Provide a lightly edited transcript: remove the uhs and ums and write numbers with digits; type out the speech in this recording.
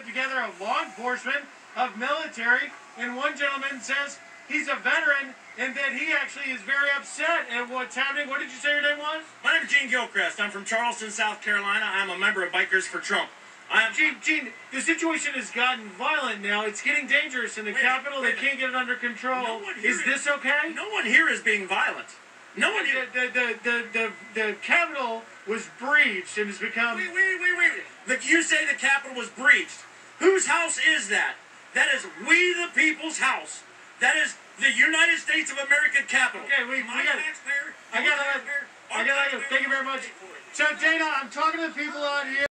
together of law enforcement, of military, and one gentleman says he's a veteran and that he actually is very upset at what's happening. What did you say your name was? My name is Gene Gilchrist. I'm from Charleston, South Carolina. I'm a member of Bikers for Trump. Gene, the situation has gotten violent now. It's getting dangerous in the Capitol. They can't get it under control. Is this okay? No one here is being violent. No one here. The Capitol was breached and has become... Wait. You say the Capitol was breached. Whose house is that? That is we the people's house. That is the United States of America Capitol. Okay, I got to thank you very much. So, Dana, I'm talking to the people out here.